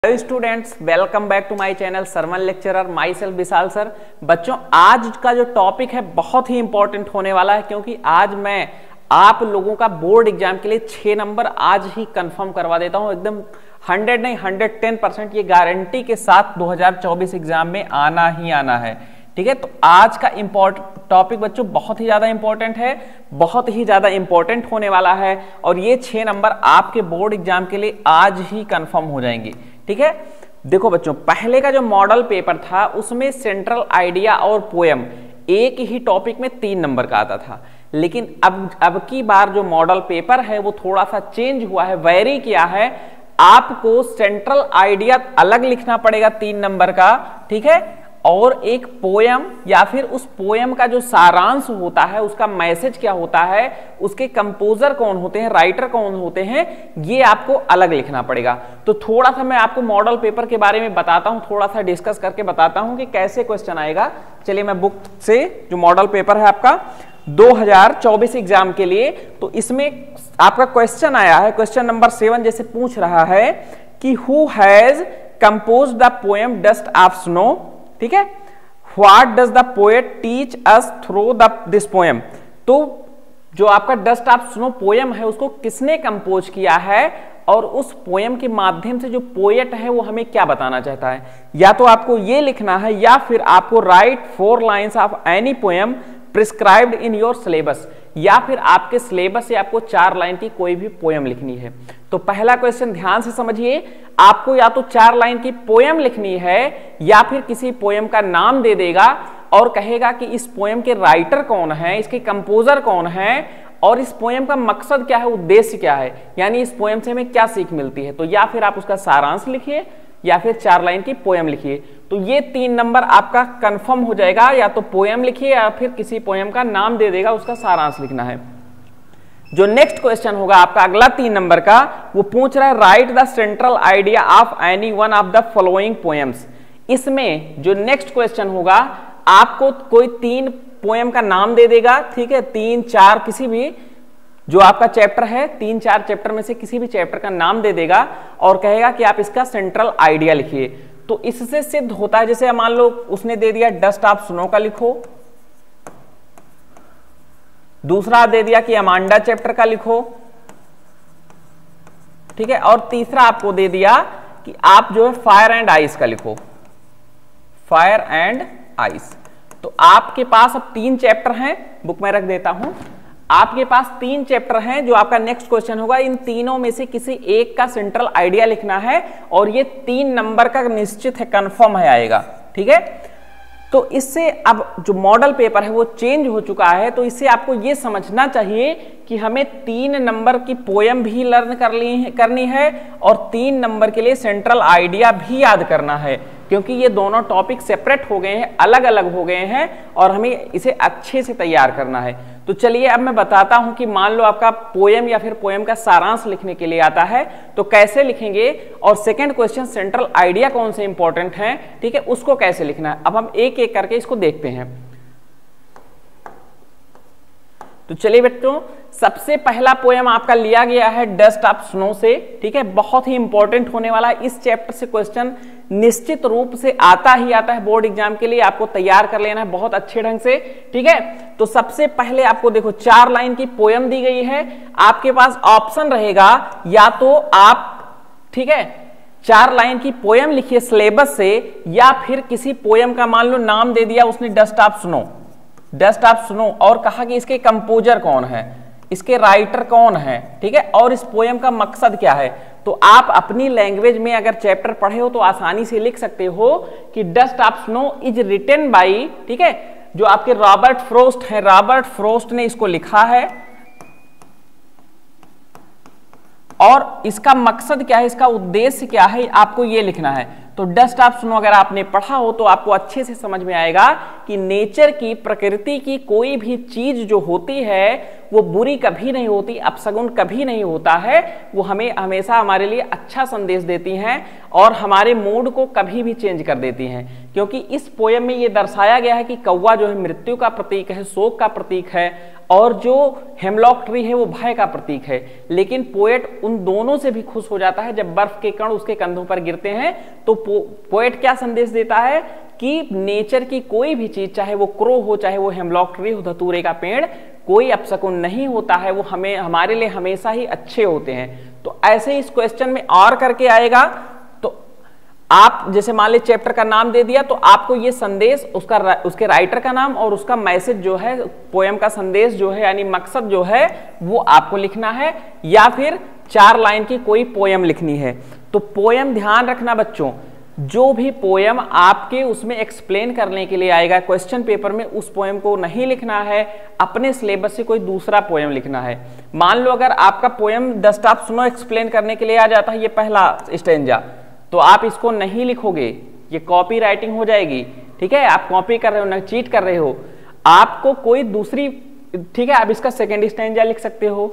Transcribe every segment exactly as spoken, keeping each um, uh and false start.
Hello students, welcome back to my channel Sarwan lecturer, myself Vishal sir. बच्चों, आज का जो टॉपिक है बहुत ही इंपॉर्टेंट होने वाला है, क्योंकि आज मैं आप लोगों का बोर्ड एग्जाम के लिए छह नंबर आज ही कंफर्म करवा देता हूं। एकदम हंड्रेड नहीं हंड्रेड टेन परसेंट ये गारंटी के साथ दो हज़ार चौबीस एग्जाम में आना ही आना है। ठीक है, तो आज का इंपॉर्टेंट टॉपिक बच्चों बहुत ही ज्यादा इंपॉर्टेंट है, बहुत ही ज्यादा इंपॉर्टेंट होने वाला है, और ये छह नंबर आपके बोर्ड एग्जाम के लिए आज ही कंफर्म हो जाएंगे। ठीक है, देखो बच्चों, पहले का जो मॉडल पेपर था उसमें सेंट्रल आइडिया और पोएम एक ही टॉपिक में तीन नंबर का आता था, लेकिन अब अब की बार जो मॉडल पेपर है वो थोड़ा सा चेंज हुआ है, वेरी किया है। आपको सेंट्रल आइडिया अलग लिखना पड़ेगा तीन नंबर का, ठीक है, और एक पोयम या फिर उस पोयम का जो सारांश होता है, उसका मैसेज क्या होता है, उसके कंपोजर कौन होते हैं, राइटर कौन होते हैं, ये आपको अलग लिखना पड़ेगा। तो थोड़ा सा मैं आपको मॉडल पेपर के बारे में बताता हूं, थोड़ा सा डिस्कस करके बताता हूं कि कैसे क्वेश्चन आएगा। चलिए मैं बुक से जो मॉडल पेपर है आपका दो हज़ार चौबीस एग्जाम के लिए, तो इसमें आपका क्वेश्चन आया है, क्वेश्चन नंबर सेवन जैसे पूछ रहा है कि who has composed the poem dust of snow. ठीक है, what does the poet teach us through the this poem. तो जो आपका डस्ट ऑफ स्नो पोएम है उसको किसने कंपोज किया है, और उस पोएम के माध्यम से जो पोएट है वो हमें क्या बताना चाहता है। या तो आपको ये लिखना है, या फिर आपको write four lines of any poem prescribed in your syllabus, या फिर आपके सिलेबस से आपको चार लाइन की कोई भी पोएम लिखनी है। तो पहला क्वेश्चन ध्यान से समझिए, आपको या तो चार लाइन की पोएम लिखनी है, या फिर किसी पोएम का नाम दे देगा और कहेगा कि इस पोएम के राइटर कौन है, इसके कंपोजर कौन है, और इस पोएम का मकसद क्या है, उद्देश्य क्या है, यानी इस पोएम से हमें क्या सीख मिलती है। तो या फिर आप उसका सारांश लिखिए, या फिर चार लाइन की पोएम लिखिए। तो ये तीन नंबर आपका कंफर्म हो जाएगा, या तो पोएम लिखिए या फिर किसी पोएम का नाम दे देगा, उसका सारांश लिखना है। जो नेक्स्ट क्वेश्चन होगा आपका अगला तीन नंबर का, वो पूछ रहा है write the central idea of any one of the following poems. इसमें जो नेक्स्ट क्वेश्चन होगा, आपको कोई तीन पोएम का नाम दे देगा, ठीक है, तीन चार किसी भी जो आपका चैप्टर है, तीन चार चैप्टर में से किसी भी चैप्टर का नाम दे देगा और कहेगा कि आप इसका सेंट्रल आइडिया लिखिए। तो इससे सिद्ध होता है, जैसे मान लो उसने दे दिया डस्ट ऑफ स्नो का लिखो, दूसरा दे दिया कि अमांडा चैप्टर का लिखो, ठीक है, और तीसरा आपको दे दिया कि आप जो है फायर एंड आइस का लिखो, फायर एंड आइस। तो आपके पास अब तीन चैप्टर हैं, बुक में रख देता हूं, आपके पास तीन चैप्टर हैं। जो आपका नेक्स्ट क्वेश्चन होगा, इन तीनों में से किसी एक का सेंट्रल आइडिया लिखना है, और ये तीन नंबर का निश्चित है, कंफर्म है आएगा। ठीक है, तो इससे अब जो मॉडल पेपर है वो चेंज हो चुका है, तो इससे आपको ये समझना चाहिए कि हमें तीन नंबर की पोएम भी लर्न कर ली करनी है, और तीन नंबर के लिए सेंट्रल आइडिया भी याद करना है, क्योंकि ये दोनों टॉपिक सेपरेट हो गए हैं, अलग अलग हो गए हैं, और हमें इसे अच्छे से तैयार करना है। तो चलिए अब मैं बताता हूं कि मान लो आपका पोएम या फिर पोएम का सारांश लिखने के लिए आता है, तो कैसे लिखेंगे, और सेकंड क्वेश्चन सेंट्रल आइडिया कौन से इंपॉर्टेंट है, ठीक है, उसको कैसे लिखना है। अब हम एक एक करके इसको देखते हैं। तो चलिए बच्चों, सबसे पहला पोएम आपका लिया गया है डस्ट ऑफ स्नो से, ठीक है, बहुत ही इंपॉर्टेंट होने वाला है। इस चैप्टर से क्वेश्चन निश्चित रूप से आता ही आता है बोर्ड एग्जाम के लिए, आपको तैयार कर लेना है बहुत अच्छे ढंग से। ठीक है, तो सबसे पहले आपको देखो चार लाइन की पोएम दी गई है, आपके पास ऑप्शन रहेगा, या तो आप, ठीक है, चार लाइन की पोएम लिखिए सिलेबस से, या फिर किसी पोएम का मान लो नाम दे दिया उसने dust of snow, dust of snow, और कहा कि इसके कंपोजर कौन है, इसके राइटर कौन है, ठीक है, और इस पोएम का मकसद क्या है। तो आप अपनी लैंग्वेज में अगर चैप्टर पढ़े हो तो आसानी से लिख सकते हो कि dust of snow is written by, ठीक है, जो आपके रॉबर्ट फ्रोस्ट है, रॉबर्ट फ्रोस्ट ने इसको लिखा है, और इसका मकसद क्या है, इसका उद्देश्य क्या है, आपको ये लिखना है। तो डस्ट ऑफ स्नो अगर आपने पढ़ा हो तो आपको अच्छे से समझ में आएगा कि नेचर की, प्रकृति की कोई भी चीज जो होती है वो बुरी कभी नहीं होती, अपशगुन कभी नहीं होता है, वो हमें हमेशा हमारे लिए अच्छा संदेश देती हैं और हमारे मूड को कभी भी चेंज कर देती हैं। क्योंकि इस पोएम में ये दर्शाया गया है कि कौवा जो है मृत्यु का प्रतीक है, शोक का प्रतीक है, और जो हेमलॉक ट्री है वो भय का प्रतीक है। लेकिन पोएट उन दोनों से भी खुश हो जाता है जब बर्फ के कण उसके कंधों पर गिरते हैं। तो पो, पोएट क्या संदेश देता है कि नेचर की कोई भी चीज, चाहे वो क्रो हो, चाहे वो हेमलॉक ट्री हो, धतूरे का पेड़, कोई अपशकुन नहीं होता है, वो हमें हमारे लिए हमेशा ही अच्छे होते हैं। तो ऐसे इस क्वेश्चन में और करके आएगा। तो आप जैसे मान लीजिए चैप्टर का नाम दे दिया, तो आपको ये संदेश उसका उसके राइटर का नाम और उसका मैसेज जो है, पोएम का संदेश जो है यानी मकसद जो है वो आपको लिखना है, या फिर चार लाइन की कोई पोएम लिखनी है। तो पोएम ध्यान रखना बच्चों, जो भी पोएम आपके उसमें एक्सप्लेन करने के लिए आएगा क्वेश्चन पेपर में, उस पोएम को नहीं लिखना है, अपने सिलेबस से कोई दूसरा पोएम लिखना है। मान लो अगर आपका पोएम द स्टाफ सुनो एक्सप्लेन करने के लिए आ जाता है, ये पहला स्टेंजा, तो आप इसको नहीं लिखोगे, ये कॉपी राइटिंग हो जाएगी। ठीक है, आप कॉपी कर रहे हो ना चीट कर रहे हो। आपको कोई दूसरी, ठीक है, आप इसका सेकेंड स्टेंजा लिख सकते हो,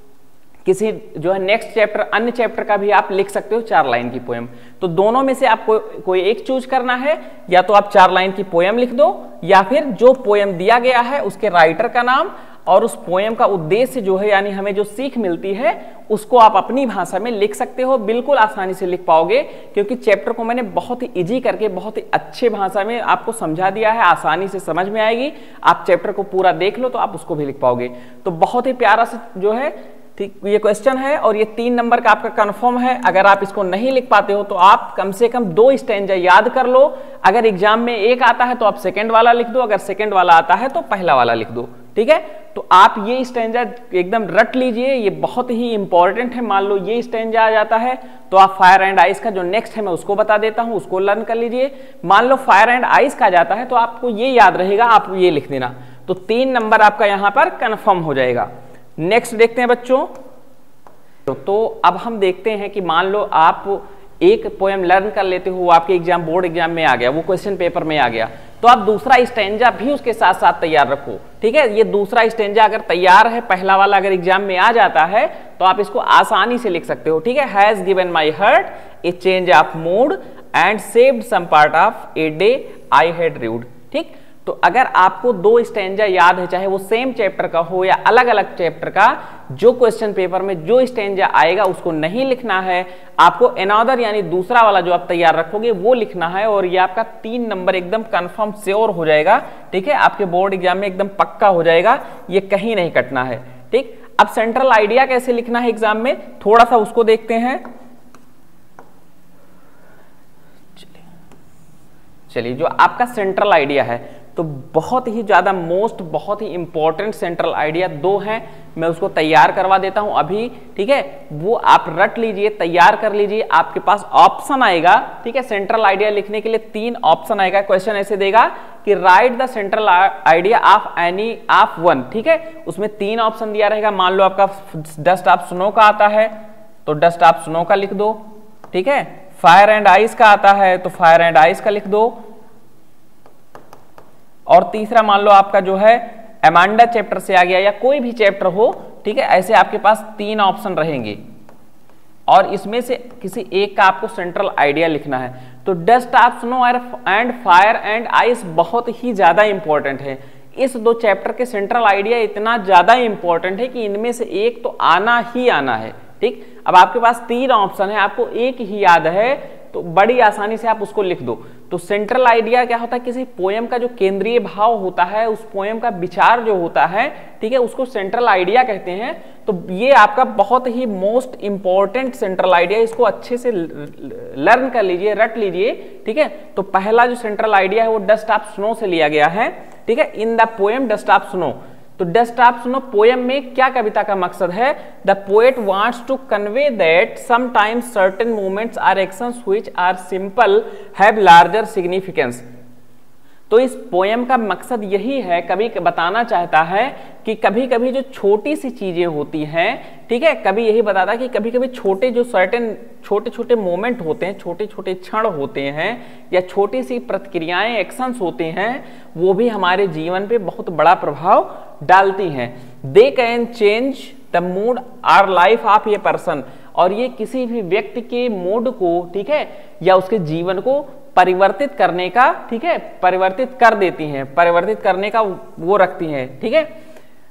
किसी जो है नेक्स्ट चैप्टर, अन्य चैप्टर का भी आप लिख सकते हो चार लाइन की पोएम। तो दोनों में से आपको कोई एक चूज करना है, या तो आप चार लाइन की पोएम लिख दो, या फिर जो पोएम दिया गया है उसके राइटर का नाम और उस पोएम का उद्देश्य जो है, यानी हमें जो सीख मिलती है, उसको आप अपनी भाषा में लिख सकते हो। बिल्कुल आसानी से लिख पाओगे, क्योंकि चैप्टर को मैंने बहुत ही इजी करके बहुत ही अच्छे भाषा में आपको समझा दिया है, आसानी से समझ में आएगी। आप चैप्टर को पूरा देख लो तो आप उसको भी लिख पाओगे। तो बहुत ही प्यारा से जो है ठीक ये क्वेश्चन है, और ये तीन नंबर का आपका कंफर्म है। अगर आप इसको नहीं लिख पाते हो तो आप कम से कम दो स्टैंजा याद कर लो। अगर एग्जाम में एक आता है तो आप सेकंड वाला लिख दो, अगर सेकंड वाला आता है तो पहला वाला लिख दो। ठीक है, तो आप ये स्टैंजा एकदम रट लीजिए, ये बहुत ही इंपॉर्टेंट है। मान लो ये स्टैंजा आ जाता है तो आप फायर एंड आइस का जो नेक्स्ट है मैं उसको बता देता हूं, उसको लर्न कर लीजिए। मान लो फायर एंड आइस का जाता है तो आपको ये याद रहेगा, आप ये लिख देना। तो तीन नंबर आपका यहां पर कंफर्म हो जाएगा। नेक्स्ट देखते हैं बच्चों। तो अब हम देखते हैं कि मान लो आप एक पोएम लर्न कर लेते हो, आपके एग्जाम बोर्ड एग्जाम में आ गया, वो क्वेश्चन पेपर में आ गया, तो आप दूसरा स्टैंजा भी उसके साथ साथ तैयार रखो। ठीक है, ये दूसरा स्टैंजा अगर तैयार है, पहला वाला अगर एग्जाम में आ जाता है तो आप इसको आसानी से लिख सकते हो। ठीक है, has given my heart a change of mood and saved some part of a day I had read. ठीक, तो अगर आपको दो स्टैंजा याद है, चाहे वो सेम चैप्टर का हो या अलग अलग चैप्टर का, जो क्वेश्चन पेपर में जो स्टैंजा आएगा उसको नहीं लिखना है, आपको अनदर यानी दूसरा वाला जो आप तैयार रखोगे वो लिखना है, और ये आपका तीन नंबर एकदम कंफर्म श्योर हो जाएगा। ठीक है, आपके बोर्ड एग्जाम में एकदम पक्का हो जाएगा, ये कहीं नहीं कटना है। ठीक, अब सेंट्रल आइडिया कैसे लिखना है एग्जाम में, थोड़ा सा उसको देखते हैं। चलिए, जो आपका सेंट्रल आइडिया है तो बहुत ही ज्यादा मोस्ट बहुत ही इंपॉर्टेंट सेंट्रल आइडिया दो हैं, मैं उसको तैयार करवा देता हूं अभी। ठीक है, वो आप रट लीजिए, तैयार कर लीजिए। आपके पास ऑप्शन आएगा, ठीक है, सेंट्रल आइडिया लिखने के लिए तीन ऑप्शन आएगा। क्वेश्चन ऐसे देगा कि write the central idea of any of one. ठीक है, उसमें तीन ऑप्शन दिया रहेगा। मान लो आपका डस्ट ऑफ स्नो का आता है तो डस्ट ऑफ स्नो का लिख दो। ठीक है, फायर एंड आइस का आता है तो फायर एंड आइस का लिख दो। और तीसरा मान लो आपका जो है अमांडा चैप्टर से आ गया, या कोई भी चैप्टर हो, ठीक है, ऐसे आपके पास तीन ऑप्शन रहेंगे और इसमें से किसी एक का आपको सेंट्रल आइडिया लिखना है। तो dust of snow and fire and ice बहुत ही ज्यादा इंपॉर्टेंट है। इस दो चैप्टर के सेंट्रल आइडिया इतना ज्यादा इंपॉर्टेंट है कि इनमें से एक तो आना ही आना है। ठीक, अब आपके पास तीन ऑप्शन है, आपको एक ही याद है तो बड़ी आसानी से आप उसको लिख दो। तो सेंट्रल आइडिया क्या होता है, किसी पोएम का जो केंद्रीय भाव होता है, उस पोएम का विचार जो होता है, ठीक है, उसको सेंट्रल आइडिया कहते हैं। तो ये आपका बहुत ही मोस्ट इंपॉर्टेंट सेंट्रल आइडिया, इसको अच्छे से लर्न कर लीजिए, रट लीजिए। ठीक है, तो पहला जो सेंट्रल आइडिया है वो डस्ट ऑफ स्नो से लिया गया है। ठीक है, in the poem dust of snow. तो डस्ट ऑफ स्नो पोएम में क्या कविता का मकसद है, the poet wants to convey that sometimes certain movements or actions which are simple have larger significance. तो इस पोएम का मकसद यही है, कभी बताना चाहता है कि कभी कभी जो छोटी सी चीजें होती हैं, ठीक है, कभी यही बताता है कि कभी कभी छोटे जो सर्टेन छोटे छोटे मोमेंट होते हैं, छोटे छोटे क्षण होते हैं, या छोटी सी प्रतिक्रियाएं एक्शंस होते हैं, वो भी हमारे जीवन पे बहुत बड़ा प्रभाव डालती हैं। They can change the mood or life of a person. और ये किसी भी व्यक्ति के मूड को, ठीक है, या उसके जीवन को परिवर्तित करने का, ठीक है, परिवर्तित कर देती हैं, परिवर्तित करने का वो रखती हैं। ठीक है,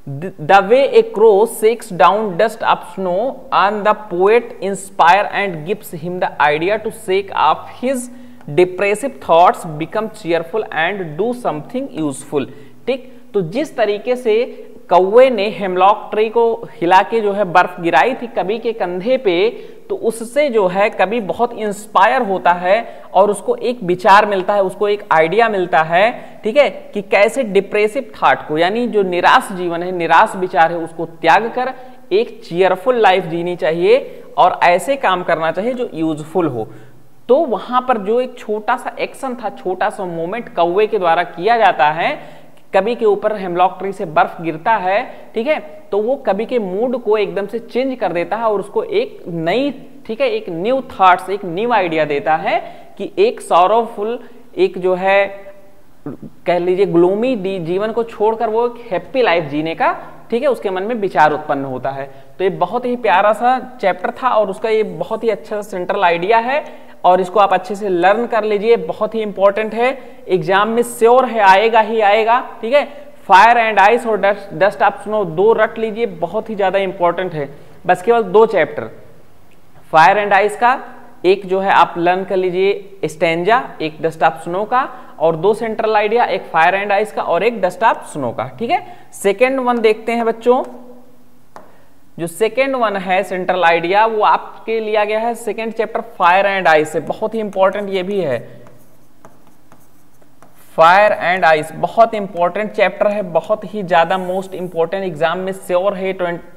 the way a crow shakes down dust of snow on the poet inspire and gives him the idea to shake off his depressive thoughts, become cheerful and do something useful. ठीक, तो जिस तरीके से कौवे ने हेमलॉक ट्री को हिला के जो है बर्फ गिराई थी कवि के कंधे पे, तो उससे जो है कवि बहुत इंस्पायर होता है और उसको एक विचार मिलता है, उसको एक आइडिया मिलता है, ठीक है, कि कैसे डिप्रेसिव थॉट को, यानी जो निराश जीवन है, निराश विचार है, उसको त्याग कर एक चीयरफुल लाइफ जीनी चाहिए और ऐसे काम करना चाहिए जो यूजफुल हो। तो वहां पर जो एक छोटा सा एक्शन था, छोटा सा मोमेंट कौवे के द्वारा किया जाता है, कवि के ऊपर हेमलॉक ट्री से बर्फ गिरता है, ठीक है, तो वो कवि के मूड को एकदम से चेंज कर देता है और उसको एक नई, ठीक है, एक न्यू थॉट्स, एक न्यू आइडिया देता है कि एक सॉरोफुल, एक जो है कह लीजिए ग्लूमी जीवन को छोड़कर वो एक हैप्पी लाइफ जीने का, ठीक है, उसके मन में विचार उत्पन्न होता है। तो ये बहुत ही प्यारा सा चैप्टर था और उसका ये बहुत ही अच्छा सेंट्रल आइडिया है और इसको आप अच्छे से लर्न कर लीजिए, बहुत ही इंपॉर्टेंट है, एग्जाम में श्योर है आएगा ही आएगा। ठीक है, फायर एंड आइस और डस्ट डस्ट ऑफ स्नो दो रट लीजिए, बहुत ही ज्यादा इंपॉर्टेंट है। बस केवल दो चैप्टर, फायर एंड आइस का एक जो है आप लर्न कर लीजिए स्टैंजा, एक डस्ट ऑफ स्नो का, और दो सेंट्रल आइडिया, एक फायर एंड आइस का और एक डस्ट ऑफ स्नो का। ठीक है, सेकेंड वन देखते हैं बच्चों। जो सेकेंड वन है सेंट्रल आइडिया, वो आपके लिया गया है second chapter fire and ice से, बहुत ही इंपॉर्टेंट ये भी है। फायर एंड आइस बहुत इंपॉर्टेंट चैप्टर है, बहुत ही ज्यादा मोस्ट इंपॉर्टेंट, एग्जाम में श्योर है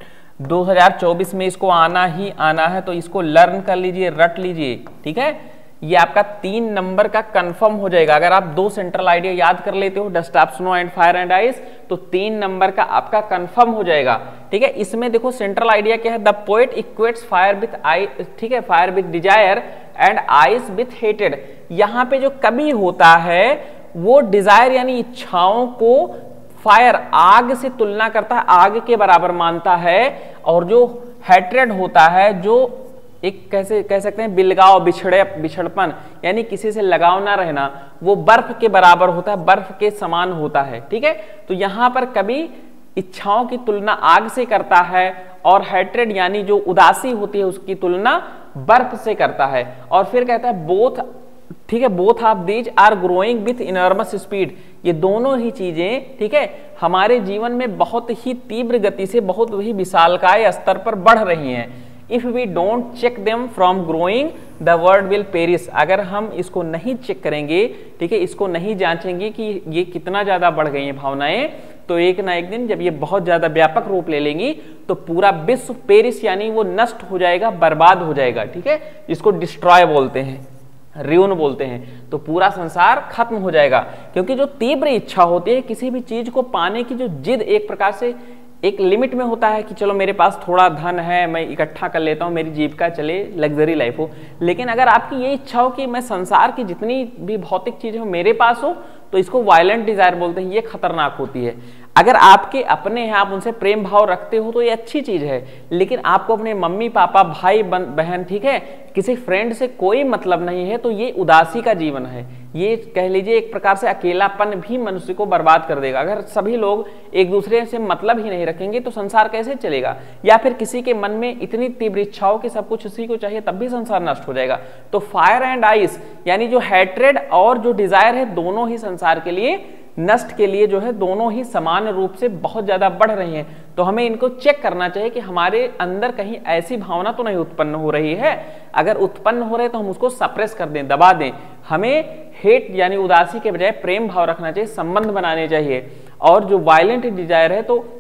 दो हज़ार चौबीस में इसको आना ही आना है, तो इसको लर्न कर लीजिए, रट लीजिए। ठीक है, ये आपका तीन नंबर का कंफर्म हो जाएगा। अगर आप दो सेंट्रल आइडिया याद कर लेते हो, dust of snow and fire and ice, तो तीन नंबर का आपका कंफर्म हो जाएगा। ठीक है, इसमें देखो सेंट्रल आइडिया क्या है, the poet equates fire with I, ठीक है, fire with desire and ice with हेटेड। यहाँ पे जो कवि होता है वो डिजायर यानी इच्छाओं को फायर, आग से तुलना करता है, आग के बराबर मानता है, और जो हैट्रेड होता है, जो एक कैसे कह सकते हैं बिलगाव, बिछड़े बिछड़पन, यानी किसी से लगाव ना रहना, वो बर्फ के बराबर होता है, बर्फ के समान होता है। ठीक है, तो यहां पर कभी इच्छाओं की तुलना आग से करता है और हैट्रेड यानी जो उदासी होती है उसकी तुलना बर्फ से करता है, और फिर कहता है बोथ, ठीक है, both of these are growing with enormous speed. ये दोनों ही चीजें, ठीक है, हमारे जीवन में बहुत ही तीव्र गति से, बहुत ही विशालकाय स्तर पर बढ़ रही हैं। If we don't check them from growing the world will perish. अगर हम इसको नहीं चेक करेंगे, ठीक है, इसको नहीं जांचेंगे कि ये कितना ज्यादा बढ़ गई हैं भावनाएं, तो एक ना एक दिन जब ये बहुत ज्यादा व्यापक रूप ले लेंगी तो पूरा विश्व पेरिस यानी वो नष्ट हो जाएगा, बर्बाद हो जाएगा। ठीक है, इसको डिस्ट्रॉय बोलते हैं, रियून बोलते हैं, तो पूरा संसार खत्म हो जाएगा। क्योंकि जो तीव्र इच्छा होती है किसी भी चीज को पाने की, जो जिद एक प्रकार से एक लिमिट में होता है कि चलो मेरे पास थोड़ा धन है, मैं इकट्ठा कर लेता हूँ, मेरी जीविका चले, लग्जरी लाइफ हो। लेकिन अगर आपकी ये इच्छा हो कि मैं संसार की जितनी भी भौतिक चीजें हो मेरे पास हो, तो इसको वायलेंट डिजायर बोलते हैं, ये खतरनाक होती है। अगर आपके अपने हैं, आप उनसे प्रेम भाव रखते हो तो ये अच्छी चीज है, लेकिन आपको अपने मम्मी पापा, भाई बहन, ठीक है, किसी फ्रेंड से कोई मतलब नहीं है, तो ये उदासी का जीवन है। ये कह लीजिए एक प्रकार से अकेलापन भी मनुष्य को बर्बाद कर देगा। अगर सभी लोग एक दूसरे से मतलब ही नहीं रखेंगे तो संसार कैसे चलेगा? या फिर किसी के मन में इतनी तीव्र इच्छाओं कि सब कुछ उसी को चाहिए, तब भी संसार नष्ट हो जाएगा। तो फायर एंड आइस यानी जो हैट्रेड और जो डिजायर है, दोनों ही संसार के लिए, नष्ट के लिए जो है, दोनों ही समान रूप से बहुत ज्यादा बढ़ रही हैं। तो हमें इनको चेक करना चाहिए कि हमारे अंदर कहीं ऐसी भावना तो नहीं उत्पन्न हो रही है। अगर उत्पन्न हो रहे तो हम उसको सप्रेस कर दें, दबा दें। हमें हेट यानी उदासी के बजाय प्रेम भाव रखना चाहिए, संबंध बनाने चाहिए। और जो वायलेंट डिजायर है, तो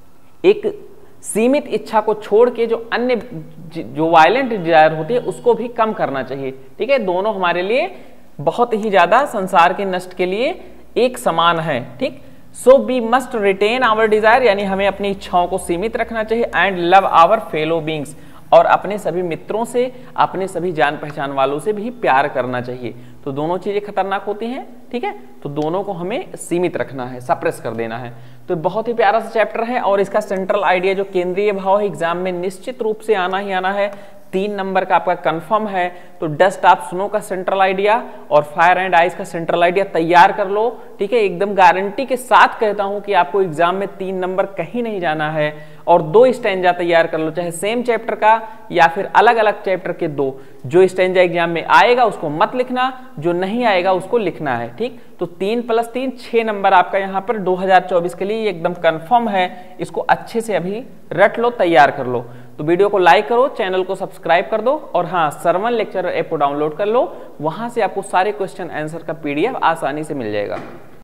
एक सीमित इच्छा को छोड़ के जो अन्य जो वायलेंट डिजायर होती है उसको भी कम करना चाहिए। ठीक है, दोनों हमारे लिए बहुत ही ज्यादा संसार के नष्ट के लिए एक समान है। ठीक, so we must retain our desire यानी हमें अपनी इच्छाओं को सीमित रखना चाहिए, and love our fellow beings, और अपने सभी मित्रों से, अपने सभी जान पहचान वालों से भी प्यार करना चाहिए। तो दोनों चीजें खतरनाक होती हैं। ठीक है, तो दोनों को हमें सीमित रखना है, सप्रेस कर देना है। तो बहुत ही प्यारा सा चैप्टर है, और इसका सेंट्रल आइडिया जो केंद्रीय भाव है, एग्जाम में निश्चित रूप से आना ही आना है। तीन नंबर का आपका कंफर्म है, तो डस्ट आप स्नो का सेंट्रल आइडिया और फायर एंड आइस का सेंट्रल आइडिया तैयार कर लो। ठीक है, एकदम गारंटी के साथ कहता हूं कि आपको एग्जाम में तीन नंबर कहीं नहीं जाना है। और दो स्टैंजा तैयार कर लो, चाहे सेम चैप्टर का या फिर अलग अलग चैप्टर के दो। जो स्टैंजा एग्जाम में आएगा उसको मत लिखना, जो नहीं आएगा उसको लिखना है। ठीक, तो तीन प्लस तीन छह नंबर आपका यहाँ पर दो हजार चौबीस के लिए एकदम कंफर्म है। इसको अच्छे से अभी रट लो, तैयार कर लो। तो वीडियो को लाइक करो, चैनल को सब्सक्राइब कर दो और हाँ, सरवन लेक्चरर ऐप को डाउनलोड कर लो। वहां से आपको सारे क्वेश्चन आंसर का पीडीएफ आसानी से मिल जाएगा।